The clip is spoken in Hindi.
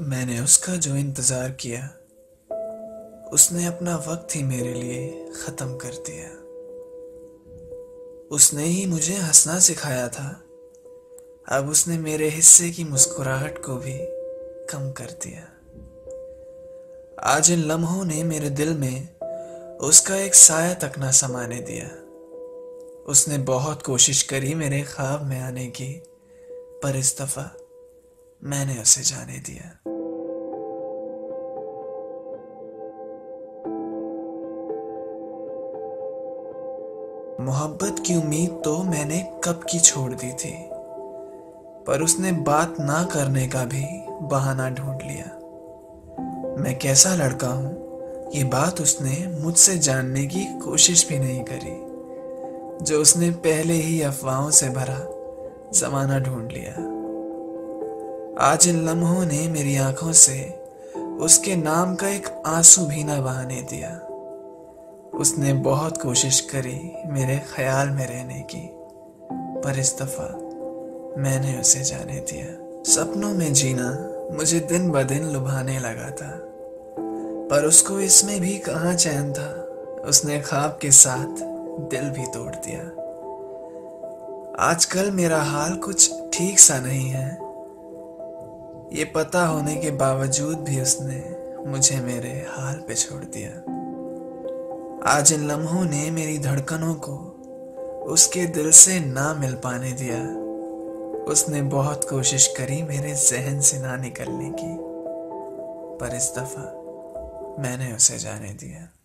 मैंने उसका जो इंतज़ार किया उसने अपना वक्त ही मेरे लिए ख़त्म कर दिया। उसने ही मुझे हंसना सिखाया था, अब उसने मेरे हिस्से की मुस्कुराहट को भी कम कर दिया। आज इन लम्हों ने मेरे दिल में उसका एक साया तक ना समाने दिया। उसने बहुत कोशिश करी मेरे ख्वाब में आने की, पर इस दफ़ा मैंने उसे जाने दिया। मोहब्बत की उम्मीद तो मैंने कब की छोड़ दी थी, पर उसने बात ना करने का भी बहाना ढूंढ लिया। मैं कैसा लड़का हूं ये बात उसने मुझसे जानने की कोशिश भी नहीं करी, जो उसने पहले ही अफवाहों से भरा जमाना ढूंढ लिया। आज इन लम्हों ने मेरी आंखों से उसके नाम का एक आंसू भी ना बहाने दिया। उसने बहुत कोशिश करी मेरे ख्याल में रहने की, पर इस दफा मैंने उसे जाने दिया। सपनों में जीना मुझे दिन ब दिन लुभाने लगा था, पर उसको इसमें भी कहाँ चैन था। उसने ख्वाब के साथ दिल भी तोड़ दिया। आजकल मेरा हाल कुछ ठीक सा नहीं है, ये पता होने के बावजूद भी उसने मुझे मेरे हाल पे छोड़ दिया। आज इन लम्हों ने मेरी धड़कनों को उसके दिल से ना मिल पाने दिया। उसने बहुत कोशिश करी मेरे जहन से ना निकलने की, पर इस दफा मैंने उसे जाने दिया।